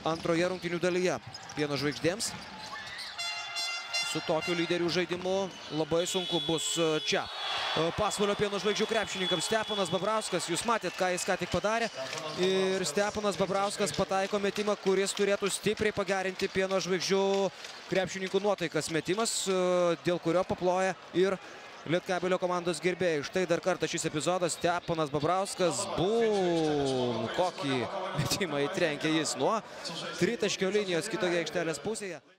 antroje rungtynių dalyje Pieno žvaigždėms. Su tokiu lyderių žaidimu labai sunku bus čia. Pasvalio Pieno žvaigždžių krepšininkams Steponas Babrauskas. Jūs matėt, ką jis ką tik padarė. Ir Steponas Babrauskas pataiko metimą, kuris turėtų stipriai pagerinti Pieno žvaigždžių krepšininkų nuotaikas. Metimas, dėl kurio paploja ir Lietkabelio komandos gerbėjai. Štai dar kartą šis epizodas. Steponas Babrauskas. Bum! Kokį metimą įtrenkė jis nuo tritaškio linijos kitoje aikštelės pusėje.